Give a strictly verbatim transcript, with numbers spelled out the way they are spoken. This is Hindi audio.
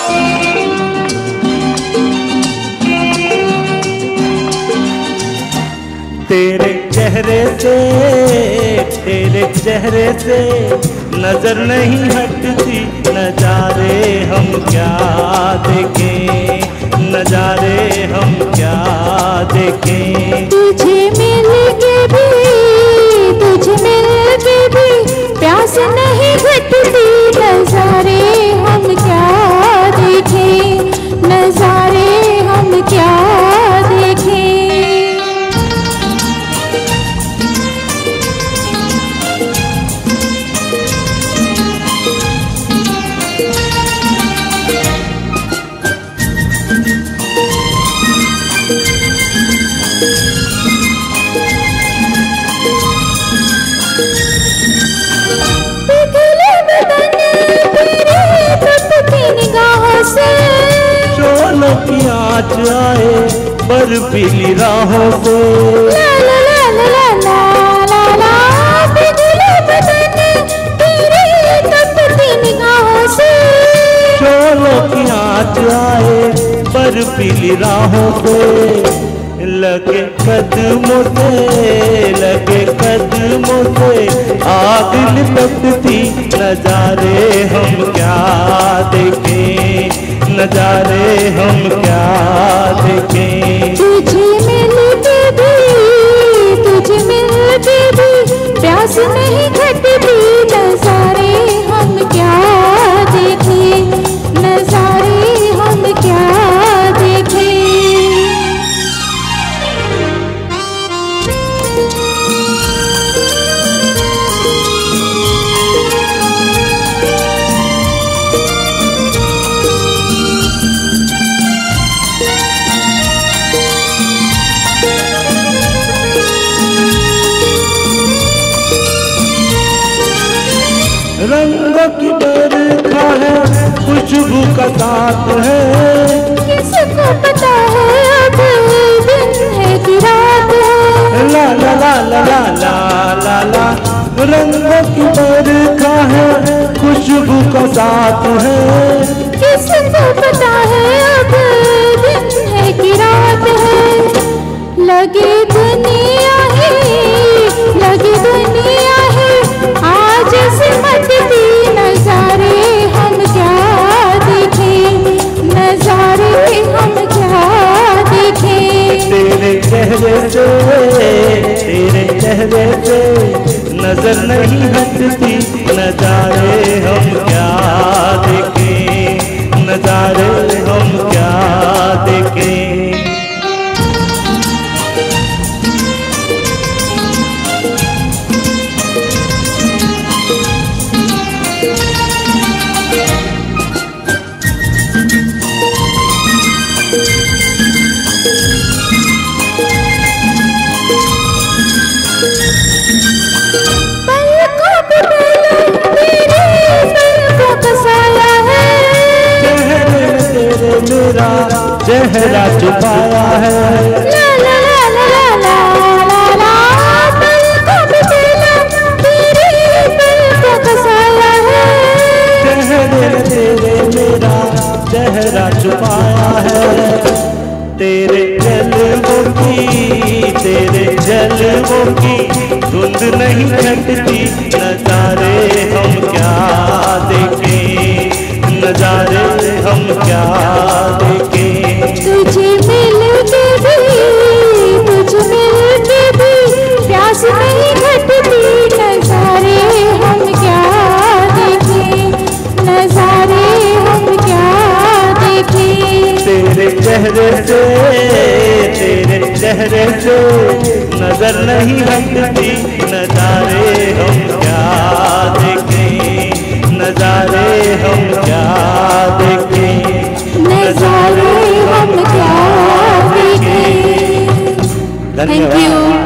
तेरे चेहरे से तेरे चेहरे से नजर नहीं हटती, नजारे हम क्या देखें, नजारे हम क्या देखें। तुझे मिल के भी तुझे मिल के भी प्यास नहीं घटती, नजारे हम क्या देखें, नजारे हम क्या देखें। शोलों की आँच आए बर्फीली राहों से, ला ला ला ला ला ला ला पिघले बदन तेरे तपती निगाहों से। शोलों की आँच आए बर्फीली राहों से, लगे कदमों से लगे कदमों से आग लिपटती, नजारे हम क्या देखें, नजारे हम क्या देखें। तुझे मिल के भी तुझे मिल के भी प्यास नहीं घटती, नजारे हम क्या देखें, नजारे हम क्या देखें। रंगों की बरखा है, खुशबू का साथ है, किसको पता है अब दिन है कि रात है। ला ला ला ला ला ला ला ला। रंगों की बरखा है, खुशबू का साथ है, किसको पता है अब दिन है कि रात है। लगे दुनिया है लगे दुनिया है आज सिमटती, नजारे हम क्या देखें, नजारे हम क्या देखें। तेरे चेहरे से तेरे चेहरे से नजर नहीं हटती, नजारे हम क्या देखें, नजारे हम क्या देखें। चेहरा छुपाया है, ला ला ला ला ला ला ला पलकों पे तेरा तेरे पलकों का साया है। चेहरे तेरे मेरा चेहरा छुपाया है, तेरे जलवों की तेरे जलवों की धुंध नहीं छटती, नजारे हम क्या देखें, नजारे हम क्या देखें। तुझे मिल के भी तुझे मिल के भी प्यास नहीं घटती, नजारे हम क्या देखें, नजारे हम क्या देखें। तेरे चेहरे से तेरे चेहरे से नजर नहीं हटती, नजारे हम क्या देखें, नजारे हम क्या देखें, नजारे हम क्या देखें। धन्यवाद। Thank you.